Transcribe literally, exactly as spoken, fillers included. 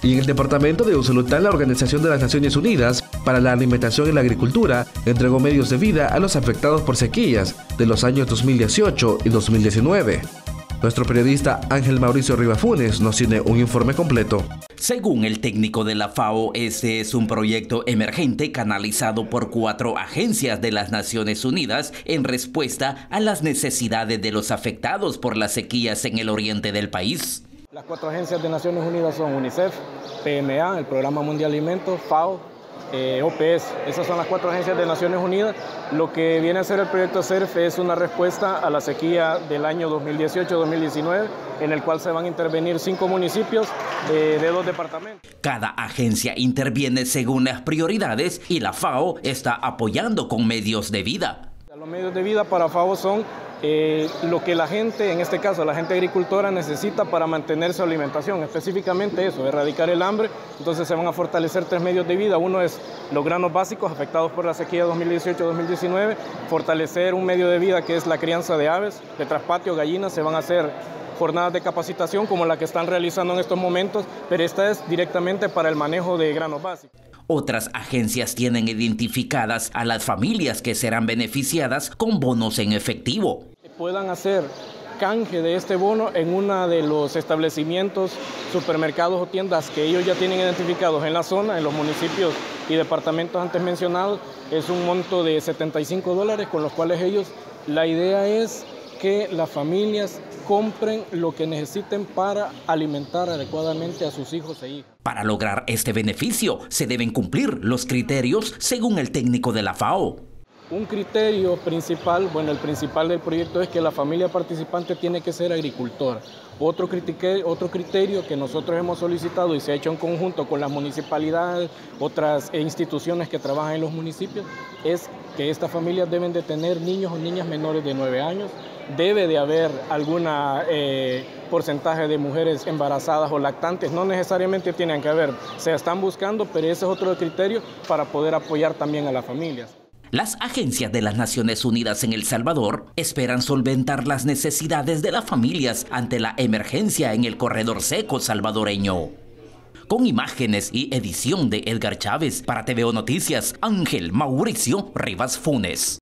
Y en el departamento de Usulután, la Organización de las Naciones Unidas para la Alimentación y la Agricultura entregó medios de vida a los afectados por sequías de los años dos mil dieciocho y dos mil diecinueve. Nuestro periodista Ángel Mauricio Rivafunes nos tiene un informe completo. Según el técnico de la FAO, este es un proyecto emergente canalizado por cuatro agencias de las Naciones Unidas en respuesta a las necesidades de los afectados por las sequías en el oriente del país. Las cuatro agencias de Naciones Unidas son UNICEF, P M A, el Programa Mundial de Alimentos, FAO, eh, O P S. Esas son las cuatro agencias de Naciones Unidas. Lo que viene a ser el proyecto CERF es una respuesta a la sequía del año dos mil dieciocho dos mil diecinueve, en el cual se van a intervenir cinco municipios eh, de dos departamentos. Cada agencia interviene según las prioridades y la FAO está apoyando con medios de vida. Los medios de vida para FAO son eh, lo que la gente, en este caso la gente agricultora, necesita para mantener su alimentación, específicamente eso, erradicar el hambre. Entonces se van a fortalecer tres medios de vida. Uno es los granos básicos afectados por la sequía dos mil dieciocho dos mil diecinueve, fortalecer un medio de vida que es la crianza de aves, de traspatio, gallinas. Se van a hacer jornadas de capacitación como la que están realizando en estos momentos, pero esta es directamente para el manejo de granos básicos. Otras agencias tienen identificadas a las familias que serán beneficiadas con bonos en efectivo. Puedan hacer canje de este bono en uno de los establecimientos, supermercados o tiendas que ellos ya tienen identificados en la zona, en los municipios y departamentos antes mencionados. Es un monto de setenta y cinco dólares con los cuales ellos, la idea es que las familias compren lo que necesiten para alimentar adecuadamente a sus hijos e hijas. Para lograr este beneficio se deben cumplir los criterios según el técnico de la FAO. Un criterio principal, bueno, el principal del proyecto es que la familia participante tiene que ser agricultora. Otro criterio, otro criterio que nosotros hemos solicitado y se ha hecho en conjunto con las municipalidades, otras instituciones que trabajan en los municipios, es que estas familias deben de tener niños o niñas menores de nueve años, debe de haber algún eh, porcentaje de mujeres embarazadas o lactantes, no necesariamente tienen que haber, se están buscando, pero ese es otro criterio para poder apoyar también a las familias. Las agencias de las Naciones Unidas en El Salvador esperan solventar las necesidades de las familias ante la emergencia en el corredor seco salvadoreño. Con imágenes y edición de Edgar Chávez, para T V O Noticias, Ángel Mauricio Rivas Funes.